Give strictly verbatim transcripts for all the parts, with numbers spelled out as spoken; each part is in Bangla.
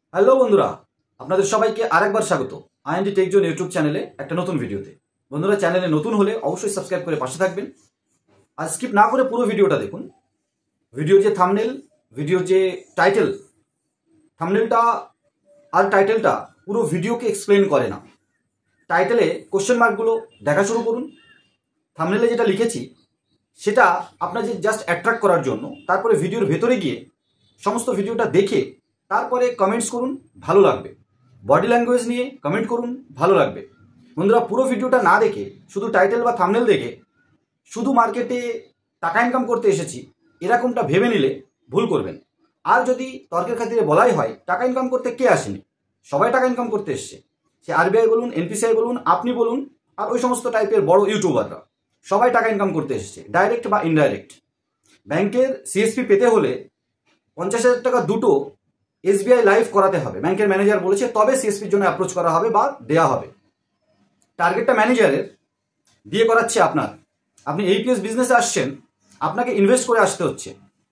হ্যালো বন্ধুরা, আপনাদের সবাইকে আরেকবার স্বাগত আইএনডি টেক জোন ইউটিউব চ্যানেলে একটা নতুন ভিডিওতে। বন্ধুরা, চ্যানেলে নতুন হলে অবশ্যই সাবস্ক্রাইব করে পাশে থাকবেন আর স্কিপ না করে পুরো ভিডিওটা দেখুন। ভিডিওর যে থাম্বনেল, ভিডিওর যে টাইটেল, থাম্বনেলটা আর টাইটেলটা পুরো ভিডিওকে এক্সপ্লেন করে না। টাইটেলে কোশ্চেন মার্কগুলো দেখা শুরু করুন। থাম্বনেলে যেটা লিখেছি সেটা আপনাদের জাস্ট অ্যাট্রাক্ট করার জন্য, তারপরে ভিডিওর ভেতরে গিয়ে সমস্ত ভিডিওটা দেখে তারপরে কমেন্টস করুন, ভালো লাগবে। বডি ল্যাঙ্গুয়েজ নিয়ে কমেন্ট করুন, ভালো লাগবে। বন্ধুরা, পুরো ভিডিওটা না দেখে শুধু টাইটেল বা থাম্বনেল দেখে শুধু মার্কেটে টাকা ইনকাম করতে এসেছি এরকমটা ভেবে নিলে ভুল করবেন। আর যদি তর্কের খাতিরে বলাই হয় টাকা ইনকাম করতে কে আসেনি, সবাই টাকা ইনকাম করতে এসছে। সে আরবিআই বলুন, এনপিসিআই বলুন, আপনি বলুন, আর ওই সমস্ত টাইপের বড় ইউটিউবাররা সবাই টাকা ইনকাম করতে এসেছে, ডাইরেক্ট বা ইনডাইরেক্ট। ব্যাংকের সিএসপি পেতে হলে পঞ্চাশ হাজার টাকা দুটো এসবিআই লাইভ করাতে হবে, ব্যাংকের ম্যানেজার বলেছে, তবে সিএসপির জন্য অ্যাপ্রোচ করা হবে বা দেওয়া হবে। টার্গেটটা ম্যানেজারের দিয়ে করাচ্ছে আপনার। আপনি এইপিএস বিজনেসে আসছেন, আপনাকে ইনভেস্ট করে আসতে হচ্ছে।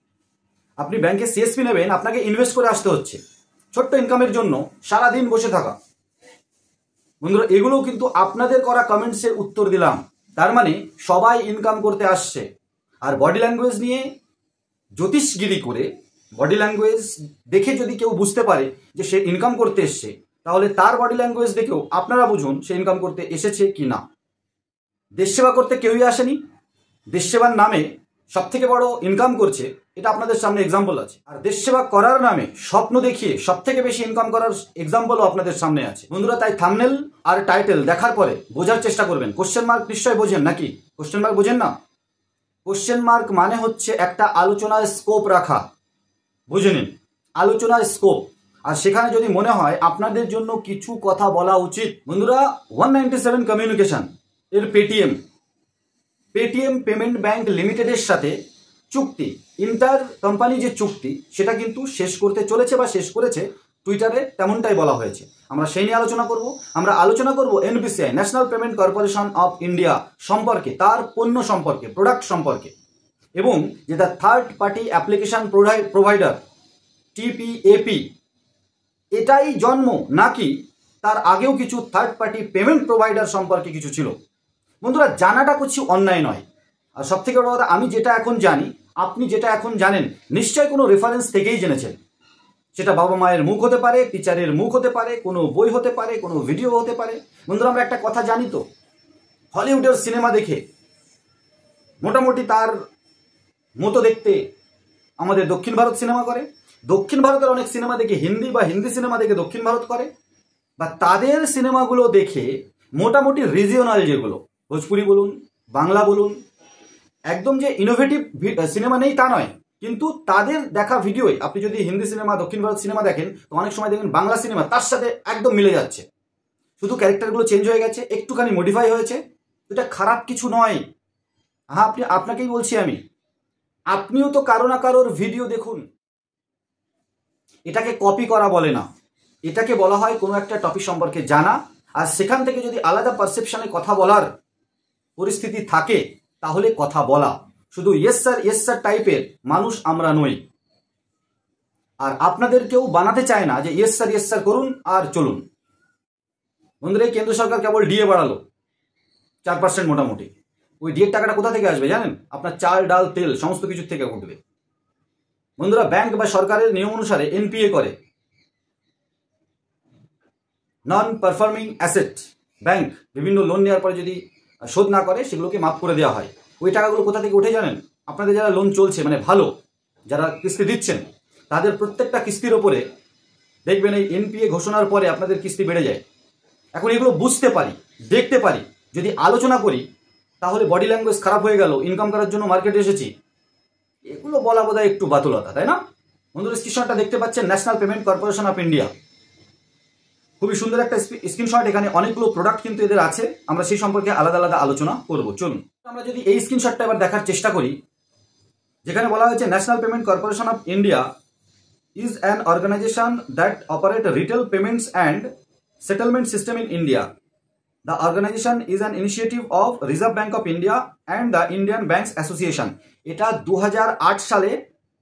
আপনি ব্যাংকে সিএসপি নেবেন, আপনাকে ইনভেস্ট করে আসতে হচ্ছে। ছোট্ট ইনকামের জন্য সারাদিন বসে থাকা। বন্ধুরা, এগুলোও কিন্তু আপনাদের করা কমেন্টসের উত্তর দিলাম। তার মানে সবাই ইনকাম করতে আসছে। আর বডি ল্যাঙ্গুয়েজ নিয়ে জ্যোতিষগিরি করে, বডি ল্যাঙ্গুয়েজ দেখে যদি কেউ বুঝতে পারে যে সে ইনকাম করতে এসছে, তাহলে তার বডি ল্যাঙ্গুয়েজ দেখেও আপনারা বুঝুন সে ইনকাম করতে এসেছে কি না। দেশ সেবা করতে কেউই আসেনি, দেশ সেবার নামে সব থেকে বড় ইনকাম করছে, এটা আপনাদের সামনে এক্সাম্পল আছে। আর দেশ সেবা করার নামে স্বপ্ন দেখিয়ে সব থেকে বেশি ইনকাম করার এক্সাম্পলও আপনাদের সামনে আছে। বন্ধুরা, তাই থাম্বনেল আর টাইটেল দেখার পরে বোঝার চেষ্টা করবেন। কোশ্চেন মার্ক নিশ্চয়ই বোঝেন নাকি? কোশ্চেন মার্ক বোঝেন না? কোশ্চেন মার্ক মানে হচ্ছে একটা আলোচনার স্কোপ রাখা। বুঝে নিন, আলোচনার স্কোপ। আর সেখানে যদি মনে হয় আপনাদের জন্য কিছু কথা বলা উচিত। বন্ধুরা, ওয়ান নাইনটি সেভেন কমিউনিকেশন এর পেটিএম পেটিএম পেমেন্ট ব্যাংক লিমিটেডের সাথে চুক্তি, ইন্টার কোম্পানি যে চুক্তি, সেটা কিন্তু শেষ করতে চলেছে বা শেষ করেছে। টুইটারে তেমনটাই বলা হয়েছে। আমরা সেই নিয়ে আলোচনা করব। আমরা আলোচনা করব NPCI, national payment corporation of India সম্পর্কে, তার পণ্য সম্পর্কে, প্রোডাক্ট সম্পর্কে, এবং যেটা third party application provider TPAP, এটাই জন্ম নাকি তার আগেও কিছু থার্ড পার্টি পেমেন্ট প্রোভাইডার সম্পর্কে কিছু ছিল। বন্ধুরা, জানাটা কিছু অন্যায় নয়। আর সব থেকে বড় কথা, আমি যেটা এখন জানি, আপনি যেটা এখন জানেন, নিশ্চয়ই কোনো রেফারেন্স থেকেই জেনেছেন। সেটা বাবা মায়ের মুখ হতে পারে, টিচারের মুখ হতে পারে, কোনো বই হতে পারে, কোনো ভিডিও হতে পারে। বন্ধুরা, আমরা একটা কথা জানি তো, হলিউডের সিনেমা দেখে মোটামুটি তার মতো দেখতে আমাদের দক্ষিণ ভারত সিনেমা করে। দক্ষিণ ভারতের অনেক সিনেমা দেখে হিন্দি, বা হিন্দি সিনেমা দেখে দক্ষিণ ভারত করে, বা তাদের সিনেমাগুলো দেখে মোটামুটি রিজিওনাল যেগুলো, ভোজপুরি বলুন, বাংলা বলুন, একদম যে ইনোভেটিভ সিনেমা নেই তা নয়, কিন্তু তাদের দেখা ভিডিওই আপনি যদি হিন্দি সিনেমা, দক্ষিণ ভারত সিনেমা দেখেন, তো অনেক সময় দেখবেন বাংলা সিনেমা তার সাথে একদম মিলে যাচ্ছে। শুধু ক্যারেক্টারগুলো চেঞ্জ হয়ে গেছে, একটুখানি মডিফাই হয়েছে। এটা খারাপ কিছু নয়। হ্যাঁ, আপনি আপনাকেই বলছি আমি, আপনিও তো কারো না কারোর ভিডিও দেখুন। এটাকে কপি করা বলে না, এটাকে বলা হয় কোনো একটা টপিক সম্পর্কে জানা। আর সেখান থেকে যদি আলাদা পারসেপশনে কথা বলার পরিস্থিতি থাকে, তাহলে কথা বলা। শুধু ইয়েস স্যার ইয়েস স্যার টাইপের মানুষ আমরা নই। আর আপনাদের কেউ বানাতে চায় না যে ইয়েস স্যার ইয়েস স্যার করুন আর চলুন। বন্ধুরা, কেন্দ্র সরকার কেবল ডিএ বাড়ালো চার পার্সেন্ট মোটামুটি। ওই ডিএর টাকাটা কোথা থেকে আসবে জানেন? আপনার চাল, ডাল, তেল সমস্ত কিছুর থেকে উঠবে। বন্ধুরা, ব্যাংক বা সরকারের নিয়ম অনুসারে এনপিএ করে, নন পারফর্মিং অ্যাসেট। ব্যাংক বিভিন্ন লোন নেওয়ার পরে যদি শোধ না করে, সেগুলোকে মাফ করে দেওয়া হয়। ওই টাকাগুলো কোথা থেকে উঠে জানেন? আপনাদের যারা লোন চলছে, মানে ভালো যারা কিস্তি দিচ্ছেন, তাদের প্রত্যেকটা কিস্তির ওপরে দেখবেন এই এনপিএ ঘোষণার পরে আপনাদের কিস্তি বেড়ে যায়। এখন এগুলো বুঝতে পারি, দেখতে পারি, যদি আলোচনা করি, তাহলে বডি ল্যাঙ্গুয়েজ খারাপ হয়ে গেল, ইনকাম করার জন্য মার্কেটে এসেছি, এগুলো বলা বোধহয় একটু বাতুলতা, তাই না? বন্ধুরা, স্ক্রিনশটটা দেখতে পাচ্ছেন, national payment corporation of India. খুবই সুন্দর একটা স্ক্রিনশট। এখানে অনেকগুলো প্রোডাক্ট কিন্তু এদের আছে, আমরা সেই সম্পর্কে আলাদা আলাদা আলোচনা করব। চলুন আমরা যদি এই স্ক্রিনশটটা এবার দেখার চেষ্টা করি, যেখানে বলা হয়েছে national payment corporation of India is an organisation that operate retail payments and settlement system in India. The organisation is an initiative of reserve bank of India and the Indian banks association. এটা দু হাজার আট সালে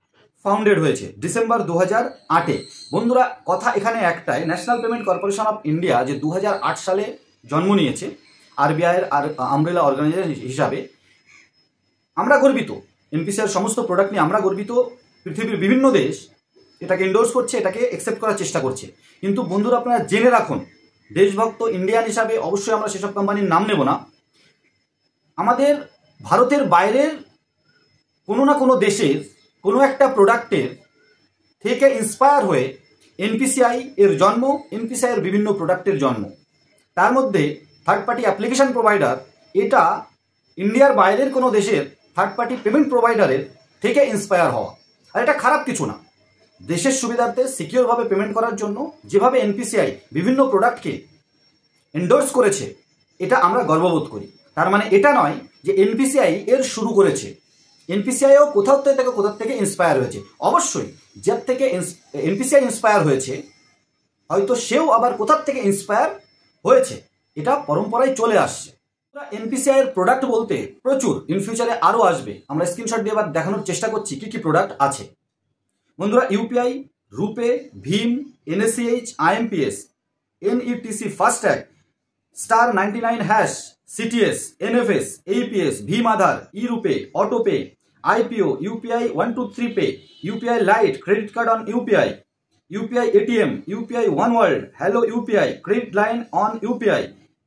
ফাউন্ডেড হয়েছে ডিসেম্বর দু হাজার আটে। বন্ধুরা কথা এখানে একটাই, national payment corporation of India যে দু হাজার আট সালে জন্ম নিয়েছে আরবিআইয়ের আর আমব্রেলা অর্গানাইজেশন হিসাবে, আমরা গর্বিত। এনপিসিআইয়ের সমস্ত প্রোডাক্ট নিয়ে আমরা গর্বিত। পৃথিবীর বিভিন্ন দেশ এটাকে এন্ডোর্স করছে, এটাকে অ্যাকসেপ্ট করার চেষ্টা করছে। কিন্তু বন্ধুরা আপনারা জেনে রাখুন, দেশভক্ত ইন্ডিয়ান হিসাবে অবশ্যই আমরা সেসব কোম্পানির নাম নেব না। আমাদের ভারতের বাইরের কোনো না কোনো দেশের কোনো একটা প্রোডাক্টের থেকে ইন্সপায়ার হয়ে এনপিসিআই এর জন্ম, এনপিসিআই এর বিভিন্ন প্রোডাক্টের জন্ম। তার মধ্যে থার্ড পার্টি অ্যাপ্লিকেশন প্রোভাইডার, এটা ইন্ডিয়ার বাইরের কোনো দেশের থার্ড পার্টি পেমেন্ট প্রোভাইডারের থেকে ইন্সপায়ার হওয়া। আর এটা খারাপ কিছু না। দেশের সুবিধার্থে সিকিউরভাবে পেমেন্ট করার জন্য যেভাবে এনপিসিআই বিভিন্ন প্রোডাক্টকে এন্ডোর্স করেছে, এটা আমরা গর্ববোধ করি। তার মানে এটা নয় যে এনপিসিআই এর শুরু করেছে, এনপিসিআইও কোথাও থেকে কোথাও থেকে ইন্সপায়ার হয়েছে। অবশ্যই যার থেকে এনপিসিআই ইন্সপায়ার হয়েছে, হয়তো সেও আবার কোথাও থেকে ইন্সপায়ার হয়েছে, এটা পরম্পরায় চলে আসছে। এনপিসিআই এর প্রোডাক্ট বলতে প্রচুর, ইন ফিউচারে আরও আসবে। আমরা স্ক্রিনশট দিয়ে আবার দেখানোর চেষ্টা করছি কি কি প্রোডাক্ট আছে। বন্ধুরা UPI, RuPay, Bhim, এনএসিএইচ, IMPS, এনইটিসি FASTag, star ninety nine hash, CTS, NFS, AEPS, Bhim Aadhaar, E RuPay, autopay, IPO, UPI one two three pay, UPI lite, credit card on UPI, UPI ATM, UPI one world, hello UPI, credit line on UPI,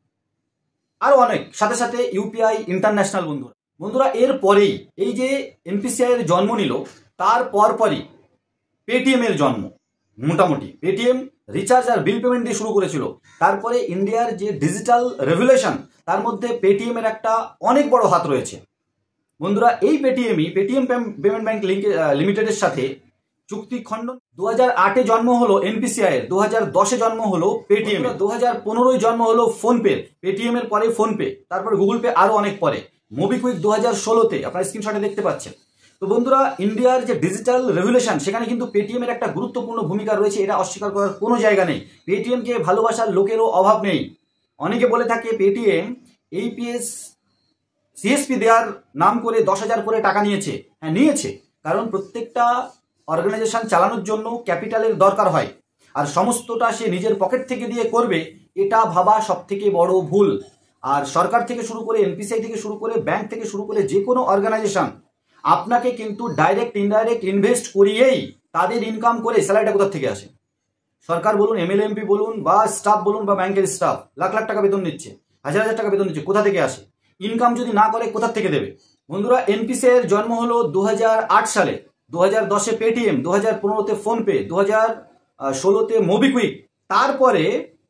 আরো অনেক, সাথে সাথে ইউপিআই ইন্টারন্যাশনাল। বন্ধুরা বন্ধুরা এর পরেই এই যে এনপিসিআই এর জন্ম নিল, তার পরপরই পেটিএম এর জন্ম। মোটামুটি পেটিএম রিচার্জ আর বিল পেমেন্ট দিয়ে শুরু করেছিল। তারপরে ইন্ডিয়ার যে ডিজিটাল রেভলিউশন, তার মধ্যে পেটিএম এর একটা অনেক বড় হাত রয়েছে। বন্ধুরা এই পেটিএমই পেটিএম পেমেন্ট ব্যাংক লিমিটেডের সাথে চুক্তি খণ্ডন। দু হাজার আটে জন্ম হলো এনপিসিআই এর, দু হাজার দশে জন্ম হলো পেটিএম, দু হাজার পনেরোয় জন্ম হলো ফোনপে, পেটিএম এর পরে ফোনপে, তারপরে গুগল পে আরো অনেক পরে, মোবিকুইক দু হাজার ষোলোতে আপনারা স্ক্রিনশটে দেখতে পাচ্ছেন। তো বন্ধুরা ইন্ডিয়ার যে ডিজিটাল রেভলিউশন, সেখানে কিন্তু পেটিএম এর একটা গুরুত্বপূর্ণ ভূমিকা রয়েছে, এটা অস্বীকার করার কোনো জায়গা নেই। পেটিএমকে ভালোবাসার লোকেরও অভাব নেই। অনেকে বলে থাকে পেটিএম এইপিএস সিএসপি দেওয়ার নাম করে দশ হাজার করে টাকা নিয়েছে। হ্যাঁ নিয়েছে, কারণ প্রত্যেকটা অর্গানাইজেশন চালানোর জন্য ক্যাপিটালের দরকার হয়, আর সমস্তটা সে নিজের পকেট থেকে দিয়ে করবে, এটা ভাবা সব থেকে বড় ভুল। আর সরকার থেকে শুরু করে, এনপিসিআই থেকে শুরু করে, ব্যাংক থেকে শুরু করে যে কোনো অর্গানাইজেশন আপনাকে কিন্তু ডাইরেক্ট ইনডাইরেক্ট ইনভেস্ট করিয়েই তাদের ইনকাম করে স্যালারিটা কোথা থেকে আসে। সরকার বলুন, এমএলএ এমপি বলুন, বা স্টাফ বলুন, বা ব্যাংকের স্টাফ লাখ লাখ টাকা বেতন নিচ্ছে, হাজার হাজার টাকা বেতন নিচ্ছে, কোথা থেকে আসে? ইনকাম যদি না করে কোথা থেকে দেবে? বন্ধুরা এনপিসিআই এর জন্ম হলো দু হাজার আট সালে, দু হাজার দশে পেটিএম, দু হাজার পনেরোতে ফোনপে, দু হাজার ষোলোতে মোবিকুইক, তারপরে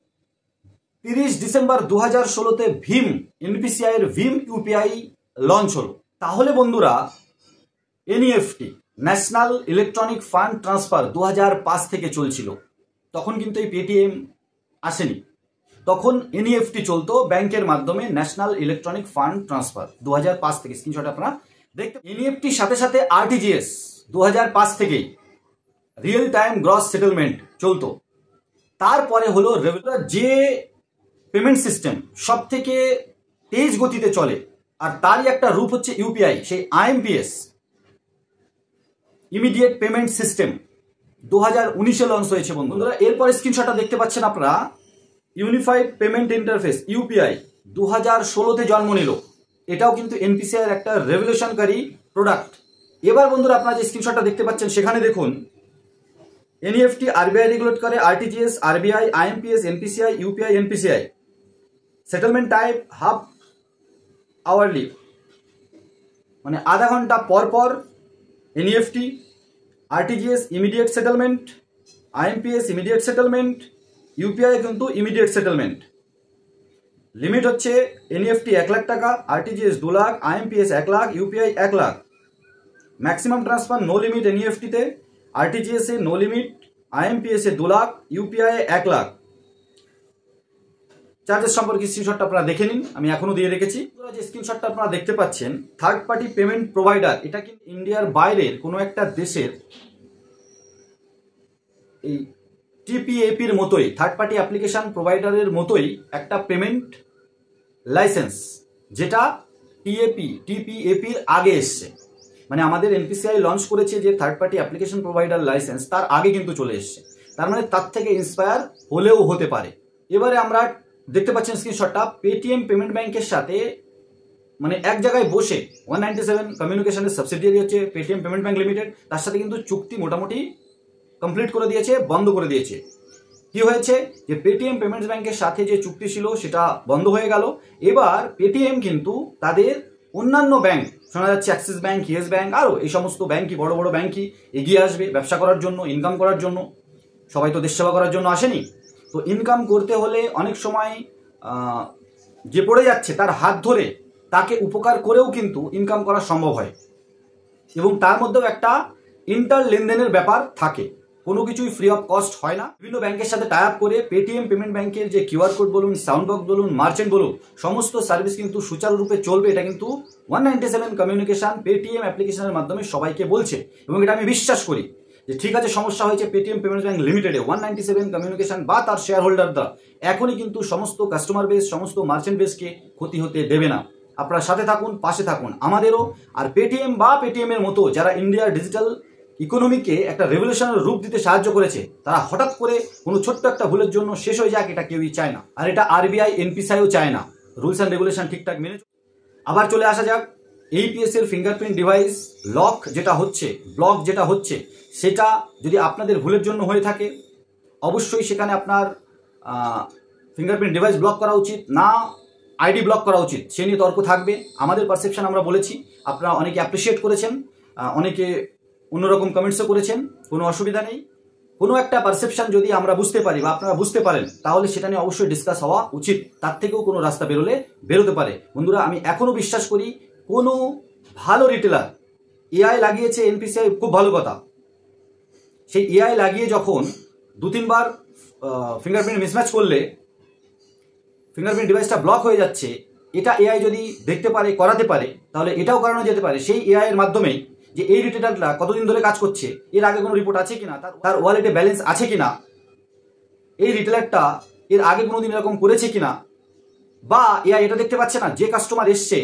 তিরিশ ডিসেম্বর দু হাজার ষোলোতে ভীম, এনপিসিআই এর ভীম ইউপিআই লঞ্চ হলো। তাহলে বন্ধুরা NEFT, national electronic fund transfer, দু হাজার পাঁচ থেকে চলছিল। তখন কিন্তু এই পেটিএম আসেনি, তখন এনইএফটি চলতো ব্যাংকের মাধ্যমে, ন্যাশনাল ইলেকট্রনিক ফান্ড ট্রান্সফার, দু হাজার পাঁচ থেকে স্ক্রিনশট আপনারা দেখতে। এনইএফটির সাথে সাথে আরটিজিএস দু হাজার পাঁচ থেকেই রিয়েল টাইম গ্রস সেটেলমেন্ট চলতো। তারপরে হলো রেগুলার যে পেমেন্ট সিস্টেম সব থেকে তেজ গতিতে চলে, আর তারই একটা রূপ হচ্ছে ইউপিআই, সেই আইএমপিএস, ইমিডিয়েট পেমেন্ট সিস্টেম, দু হাজার উনিশে লঞ্চ হয়েছে। বন্ধুরা এরপরে স্ক্রিনশটটা দেখতে পাচ্ছেন আপনারা, ইউনিফাইড পেমেন্ট ইন্টারফেস ইউপিআই দু হাজার ষোলোতে জন্ম নিল। এটাও কিন্তু এনপিসিআই এর একটা রেভলিউশনকারী প্রোডাক্ট। এবার বন্ধুরা আপনারা যে স্ক্রিনশটটা দেখতে পাচ্ছেন, সেখানে দেখুন এনইএফটি আরবিআই রেগুলেট করে, RTGS, RBI, IMPS, NPCI, UPI, NPCI, settlement type half hourly, মানে আধা ঘন্টা পর পর NEFT, RTGS immediate settlement, IMPS immediate settlement, UPI কিন্তু ইমিডিয়েট সেটেলমেন্ট। লিমিট হচ্ছে এনইএফটি এক লাখ টাকা, আরটিজিএস দু লাখ, আইএমপিএস এক লাখ, ইউপিআই এক lakh. Maximum transfer no limit এনইএফটিতে, আরটিজিএস এ নো লিমিট, আইএমপিএস এ দু লাখ, ইউপিআই এক লাখ। চার্জেস সম্পর্কে স্ক্রিনশটটা আপনারা দেখে নিন, আমি এখনো দিয়ে রেখেছি। যে স্ক্রিনশটটা আপনারা দেখতে পাচ্ছেন, থার্ড পার্টি পেমেন্ট প্রোভাইডার, এটা কিন্তু ইন্ডিয়ার বাইরের কোনো একটা দেশের এই টিপিএপির মতোই, থার্ড পার্টি অ্যাপ্লিকেশন প্রোভাইডারের মতোই একটা পেমেন্ট লাইসেন্স, যেটা টিএপি টিপিএপির আগে এসছে। মানে আমাদের এনপিসিআই লঞ্চ করেছে যে third party application provider licence, তার আগে কিন্তু চলে এসছে। তার মানে তার থেকে ইন্সপায়ার হলেও হতে পারে। এবারে আমরা দেখতে পাচ্ছেন স্ক্রিনশটটা, পেটিএম পেমেন্ট ব্যাংকের সাথে মানে এক জায়গায় বসে ওয়ান নাইনটি সেভেন কমিউনিকেশনের সাবসিডিয়ারি হচ্ছে পেটিএম পেমেন্ট ব্যাংক লিমিটেড, তার সাথে কিন্তু চুক্তি মোটামুটি কমপ্লিট করে দিয়েছে, বন্ধ করে দিয়েছে। কি হয়েছে যে পেটিএম পেমেন্টস ব্যাংকের সাথে যে চুক্তি ছিল সেটা বন্ধ হয়ে গেল। এবার পেটিএম কিন্তু তাদের অন্যান্য ব্যাংক, শোনা যাচ্ছে অ্যাক্সিস ব্যাংক, ইয়েস ব্যাংক, আরও এই সমস্ত ব্যাংকই, বড় বড় ব্যাংকই এগিয়ে আসবে ব্যবসা করার জন্য, ইনকাম করার জন্য। সবাই তো দেশ সেবা করার জন্য আসেনি, তো ইনকাম করতে হলে অনেক সময় যে পড়ে যাচ্ছে তার হাত ধরে তাকে উপকার করেও কিন্তু ইনকাম করা সম্ভব হয়, এবং তার মধ্যেও একটা ইন্টার লেনদেনের ব্যাপার থাকে, কোনো কিছুই ফ্রি অফ কস্ট হয় না। বিভিন্ন ব্যাংকের সাথে টাই আপ করে পেটিএম পেমেন্ট ব্যাংকের যে কিউআর কোড বলুন, সাউন্ড বক্স বলুন, মার্চেন্ট বলুন, সমস্ত সার্ভিস কিন্তু সুচারুরূপে চলবে। এটা কিন্তু one ninety seven communication Paytm অ্যাপ্লিকেশনের মাধ্যমে সবাইকে বলছে, এবং এটা আমি বিশ্বাস করি যে ঠিক আছে, সমস্যা হয়েছে পেটিএম পেমেন্টস ব্যাংক লিমিটেডে, ওয়ান নাইনটি সেভেন কমিউনিকেশন বা তার শেয়ার হোল্ডাররা এখনই কিন্তু সমস্ত কাস্টমার বেস, সমস্ত মার্চেন্ট বেসকে ক্ষতি হতে দেবে না। আপনারা সাথে থাকুন, পাশে থাকুন আমাদেরও। আর পেটিএম বা পেটিএম এর মতো যারা ইন্ডিয়ার ডিজিটাল ইকোনমিকে একটা রেভলিউশনের রূপ দিতে সাহায্য করেছে, তারা হঠাৎ করে কোনো ছোট্ট একটা ভুলের জন্য শেষ হয়ে যাক, এটা কেউই চায় না। আর এটা আরবিআই, এনপিসিআইও চায় না। রুলস অ্যান্ড রেগুলেশন ঠিকঠাক মেনে। আবার চলে আসা যাক, এইপিএস এর ফিঙ্গারপ্রিন্ট ডিভাইস লক যেটা হচ্ছে, ব্লক যেটা হচ্ছে, সেটা যদি আপনাদের ভুলের জন্য হয়ে থাকে, অবশ্যই সেখানে আপনার ফিঙ্গারপ্রিন্ট ডিভাইস ব্লক করা উচিত না, আইডি ব্লক করা উচিত, সে নিয়ে তর্ক থাকবে। আমাদের পারসেপশন আমরা বলেছি, আপনারা অনেকে অ্যাপ্রিসিয়েট করেছেন, অনেকে অন্যরকম কমেন্টসও করেছেন, কোনো অসুবিধা নেই। কোনো একটা পারসেপশন যদি আমরা বুঝতে পারি বা আপনারা বুঝতে পারেন, তাহলে সেটা নিয়ে অবশ্যই ডিসকাস হওয়া উচিত। তার থেকেও কোনো রাস্তা বেরোলে বেরোতে পারে। বন্ধুরা, আমি এখনও বিশ্বাস করি কোনো ভালো রিটেলার এআই লাগিয়েছে, এনপিসিআই খুব ভালো কথা। সেই এআই লাগিয়ে যখন দু তিনবার ফিঙ্গারপ্রিন্ট মিসম্যাচ করলে ফিঙ্গারপ্রিন্ট ডিভাইসটা ব্লক হয়ে যাচ্ছে, এটা এআই যদি দেখতে পারে, করাতে পারে, তাহলে এটাও করানো যেতে পারে সেই এআই এর মাধ্যমেই, যে এই রিটেলারটা কতদিন ধরে কাজ করছে, এর আগে কোনো রিপোর্ট আছে কিনা, তার তার ওয়ালেটে ব্যালেন্স আছে কিনা, এই রিটেলারটা এর আগে কোনোদিন এরকম করেছে কিনা, বা এআই এটা দেখতে পাচ্ছে না যে কাস্টমার এসছে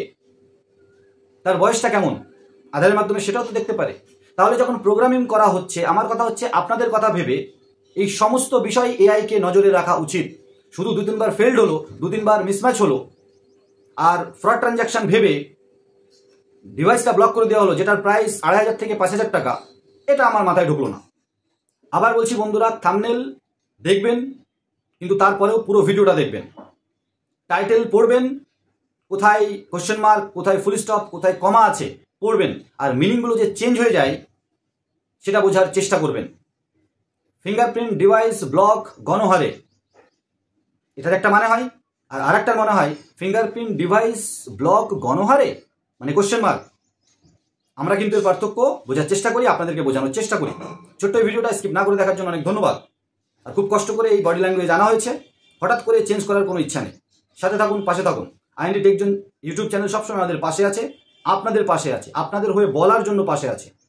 তার বয়সটা কেমন, আধারের মাধ্যমে সেটাও তো দেখতে পারে। তাহলে যখন প্রোগ্রামিং করা হচ্ছে, আমার কথা হচ্ছে আপনাদের কথা ভেবে এই সমস্ত বিষয় এআইকে নজরে রাখা উচিত। শুধু দু তিনবার ফেল্ড হলো, দু তিনবার মিসম্যাচ হলো, আর ফ্রড ট্রানজাকশন ভেবে ডিভাইসটা ব্লক করে দেওয়া হলো, যেটার প্রাইস আড়াই হাজার থেকে পাঁচ হাজার টাকা, এটা আমার মাথায় ঢুকলো না। আবার বলছি বন্ধুরা, থাম্বনেল দেখবেন, কিন্তু তারপরেও পুরো ভিডিওটা দেখবেন। টাইটেল পড়বেন, কোথায় কোশ্চেন মার্ক, কোথায় ফুল স্টপ, কোথায় কমা আছে পড়বেন, আর মিনিংগুলো যে চেঞ্জ হয়ে যায় সেটা বোঝার চেষ্টা করবেন। ফিঙ্গারপ্রিন্ট ডিভাইস ব্লক গণহারে, এটার একটা মানে হয়, আর আরেকটার মনে হয় ফিঙ্গারপ্রিন্ট ডিভাইস ব্লক গণহারে মানে কোশ্চেন মার্ক। আমরা কিন্তু এর পার্থক্য বোঝার চেষ্টা করি, আপনাদেরকে বোঝানোর চেষ্টা করি। ছোট্ট এই ভিডিওটা স্কিপ না করে দেখার জন্য অনেক ধন্যবাদ। আর খুব কষ্ট করে এই বডি ল্যাঙ্গুয়েজ জানা হয়েছে, হঠাৎ করে চেঞ্জ করার কোনো ইচ্ছা নেই। সাথে থাকুন, পাশে থাকুন। আইএনডি টেকজন ইউটিউব চ্যানেল সবসময় আমাদের পাশে আছে, আপনাদের পাশে আছে, আপনাদের হয়ে বলার জন্য পাশে আছে।